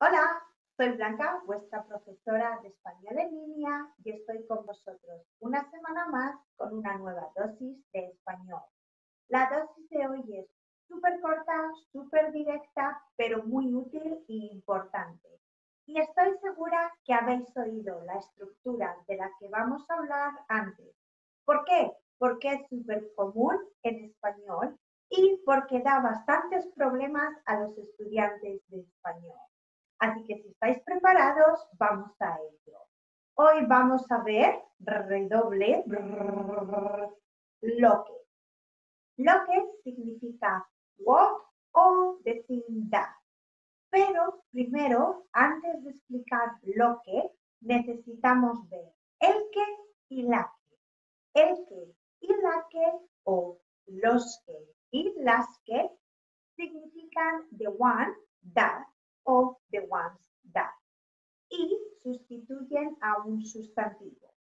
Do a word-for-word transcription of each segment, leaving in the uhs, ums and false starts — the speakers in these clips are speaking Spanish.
Hola, soy Blanca, vuestra profesora de español en línea y estoy con vosotros una semana más con una nueva dosis de español. La dosis de hoy es súper corta, súper directa, pero muy útil e importante. Y estoy segura que habéis oído la estructura de la que vamos a hablar antes. ¿Por qué? Porque es súper común en español y porque da bastantes problemas a los estudiantes de español. Así que si estáis preparados, vamos a ello. Hoy vamos a ver, redoble, brrr, lo que. Lo que significa what o decir that. Pero primero, antes de explicar lo que, necesitamos ver el que y la que. El que y la que o los que y las que significan the one, that o the ones, that y sustituyen a un sustantivo.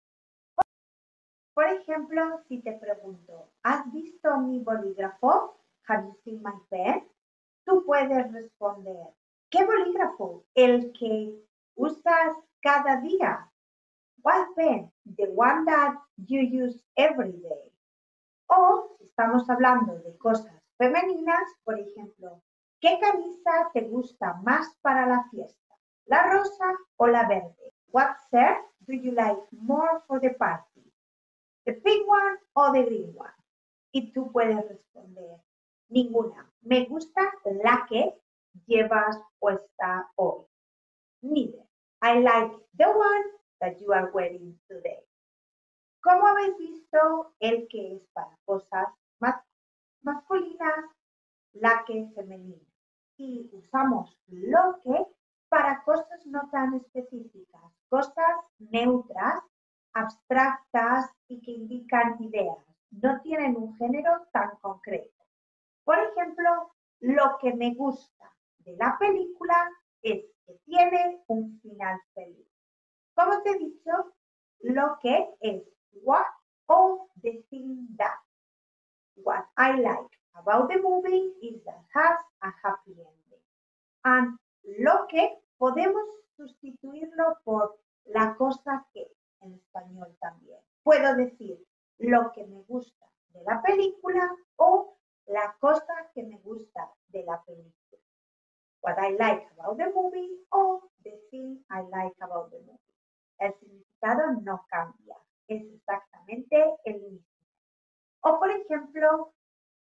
Por ejemplo, si te pregunto, ¿has visto mi bolígrafo? Have you seen my pen? Tú puedes responder, ¿qué bolígrafo? El que usas cada día. What pen? The one that you use every day. O si estamos hablando de cosas femeninas, por ejemplo, ¿qué camisa te gusta más para la fiesta? ¿La rosa o la verde? What shirt do you like more for the party? ¿The pink one o the green one? Y tú puedes responder, ninguna. Me gusta la que llevas puesta hoy. Neither. I like the one that you are wearing today. Como habéis visto, el que es para cosas más masculinas, la que es femenina. Y usamos lo que para cosas no tan específicas, cosas neutras, abstractas y que indican ideas. No tienen un género tan concreto. Por ejemplo, lo que me gusta de la película es que tiene un final feliz. Como te he dicho, lo que es what o the thing that. What I like about the movie is that it has a happy ending. And lo que podemos sustituirlo por la cosa que en español también. Puedo decir lo que me gusta de la película o la cosa que me gusta de la película. What I like about the movie o the thing I like about the movie. El significado no cambia, es exactamente el mismo. O por ejemplo,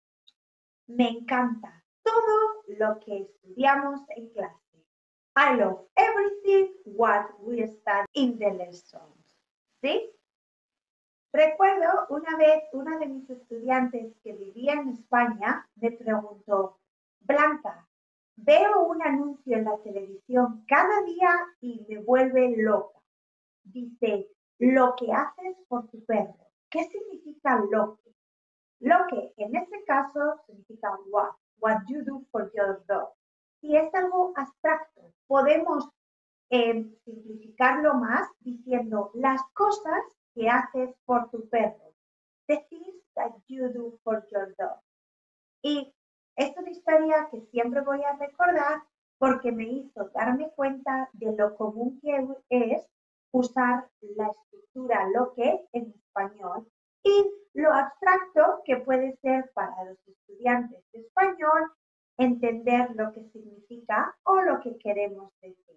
me encanta todo lo que estudiamos en clase. I love everything what we study in the lessons. ¿Sí? Recuerdo una vez una de mis estudiantes que vivía en España me preguntó, Blanca, veo un anuncio en la televisión cada día y me vuelve loca. Dice, lo que haces por tu perro. ¿Qué significa lo que? Lo que en este caso significa what, what you do for your dog. Y es algo abstracto. Podemos eh, simplificarlo más diciendo las cosas que haces por tu perro. The things that you do for your dog. Y es una historia que siempre voy a recordar porque me hizo darme cuenta de lo común que es usar la estructura lo que en español y lo abstracto que puede ser para los estudiantes de español entender lo que significa o lo que queremos decir.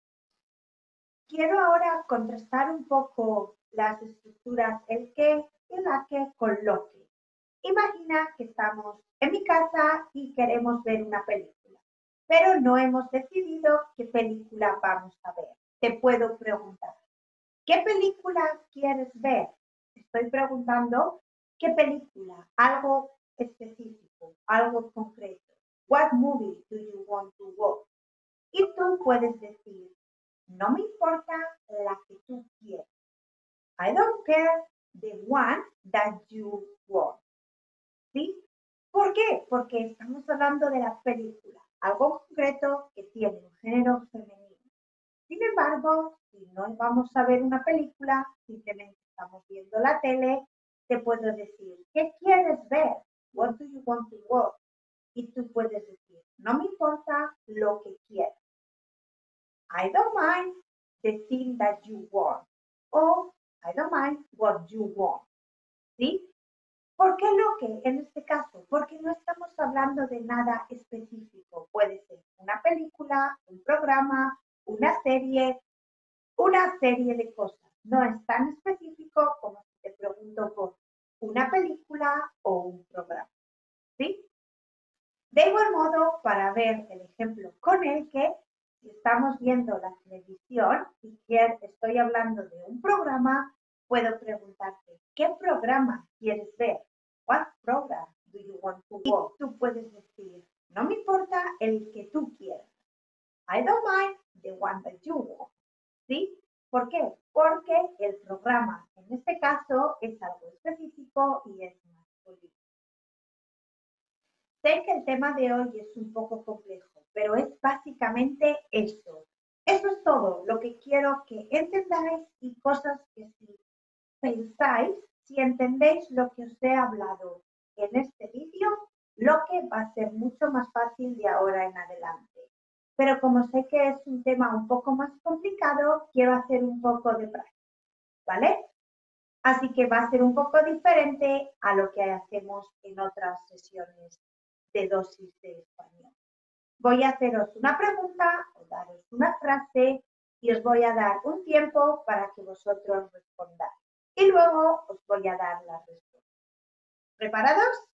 Quiero ahora contrastar un poco las estructuras el que y la que con lo que. Imagina que estamos en mi casa y queremos ver una película, pero no hemos decidido qué película vamos a ver. Te puedo preguntar, ¿qué película quieres ver? Estoy preguntando, ¿qué película? Algo específico, algo concreto. What movie do you want to watch? Y tú puedes decir, no me importa la que tú quieras. I don't care the one that you want. ¿Sí? ¿Por qué? Porque estamos hablando de la película, algo concreto que tiene un género femenino. Sin embargo, si no vamos a ver una película, simplemente estamos viendo la tele, te puedo decir, ¿qué quieres ver? What do you want to watch? Y tú puedes decir, no me importa lo que quieras. I don't mind the thing that you want. O I don't mind what you want. ¿Sí? ¿Por qué lo que en este caso? Porque no estamos hablando de nada específico. Puede ser una película, un programa, una serie, una serie de cosas. No es tan específico como si te pregunto por una película o un programa. ¿Sí? De igual modo, para ver el ejemplo con el que si estamos viendo la televisión y que estoy hablando de un programa, puedo preguntarte, ¿qué programa quieres ver? What program do you want to watch? Y tú puedes decir, no me importa el que tú quieras. I don't mind the one that you want. ¿Sí? ¿Por qué? Porque el programa en este caso es algo específico y es más político. Sé que el tema de hoy es un poco complejo, pero es básicamente eso. Eso es todo lo que quiero que entendáis y cosas que si pensáis, si entendéis lo que os he hablado en este vídeo, lo que va a ser mucho más fácil de ahora en adelante. Pero como sé que es un tema un poco más complicado, quiero hacer un poco de práctica, ¿vale? Así que va a ser un poco diferente a lo que hacemos en otras sesiones de dosis de español. Voy a haceros una pregunta o daros una frase y os voy a dar un tiempo para que vosotros respondáis. Y luego os voy a dar la respuesta. ¿Preparados?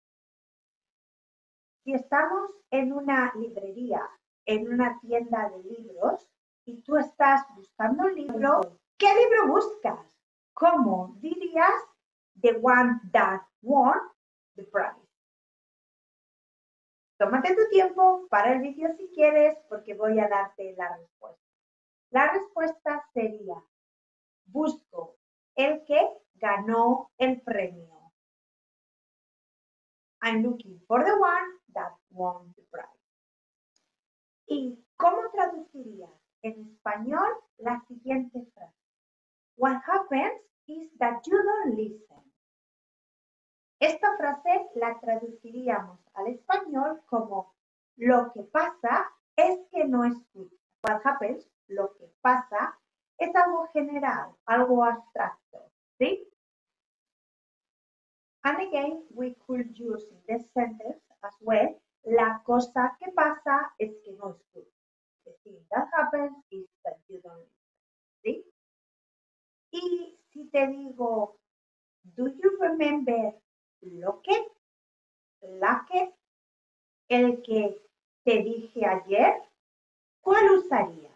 Si estamos en una librería, en una tienda de libros, y tú estás buscando un libro, ¿qué libro buscas? ¿Cómo dirías the one that won the prize? Tómate tu tiempo, para el vídeo si quieres, porque voy a darte la respuesta. La respuesta sería, busco el que ganó el premio. I'm looking for the one that won the prize. ¿Y cómo traducirías en español la siguiente frase? What happens is that you don't listen. Esta frase la traduciríamos al español como lo que pasa es que no escuchas. What happens, lo que pasa, es algo general, algo abstracto, ¿sí? And again, we could use in this sentence as well, la cosa que pasa es que no escuchas. The thing that happens is that you don't listen, ¿sí? Y si te digo, do you remember lo que, la que, el que te dije ayer, ¿cuál usarías?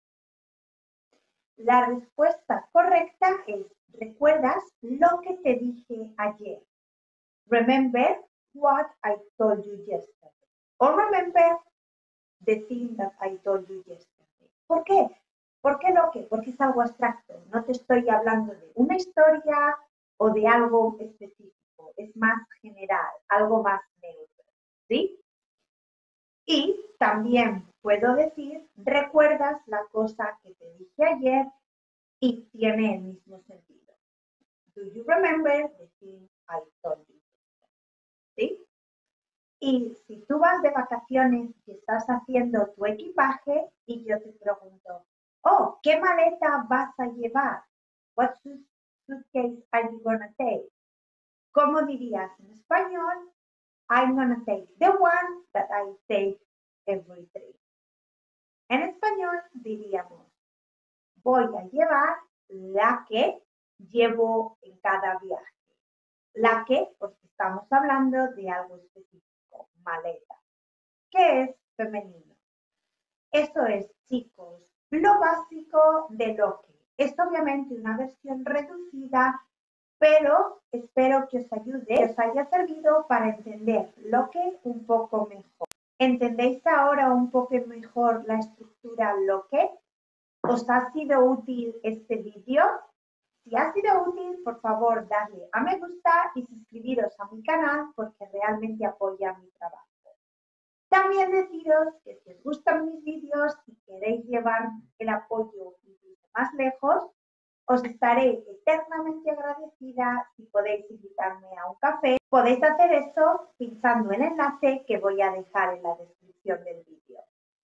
La respuesta correcta es, ¿recuerdas lo que te dije ayer? Remember what I told you yesterday. Or remember the thing that I told you yesterday. ¿Por qué? ¿Por qué lo que? Porque es algo abstracto. No te estoy hablando de una historia o de algo específico. Es más general, algo más neutro. ¿Sí? Y también puedo decir, ¿recuerdas la cosa que te dije ayer? Y tiene el mismo sentido. Do you remember the thing I told you? ¿Sí? Y si tú vas de vacaciones y estás haciendo tu equipaje y yo te pregunto, oh, ¿qué maleta vas a llevar? What suitcase are you gonna take? ¿Cómo dirías en español? I'm gonna take the one that I take every trip. En español diríamos, voy a llevar la que llevo en cada viaje. La que, porque estamos hablando de algo específico, maleta, que es femenino. Eso es, chicos, lo básico de lo que. Es obviamente una versión reducida, pero espero que os ayude, que os haya servido para entender lo que un poco mejor. ¿Entendéis ahora un poco mejor la estructura lo que? ¿Os ha sido útil este vídeo? Si ha sido útil, por favor, darle a me gusta y suscribiros a mi canal porque realmente apoya mi trabajo. También deciros que si os gustan mis vídeos y queréis llevar el apoyo incluso más lejos, os estaré eternamente agradecida si podéis invitarme a un café. Podéis hacer eso pinchando en el enlace que voy a dejar en la descripción del vídeo.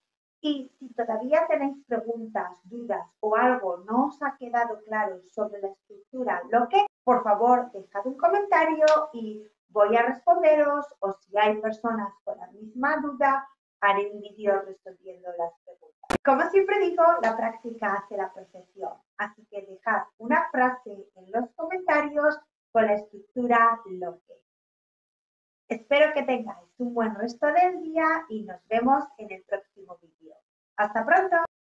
Y si todavía tenéis preguntas, dudas o algo no os ha quedado claro sobre la estructura LOQUE, por favor, dejad un comentario y voy a responderos, o si hay personas con la misma duda, haré un vídeo resolviendo las preguntas. Como siempre digo, la práctica hace la perfección, así que dejad una frase en los comentarios con la estructura LOQUE. Espero que tengáis un buen resto del día y nos vemos en el próximo vídeo. ¡Hasta pronto!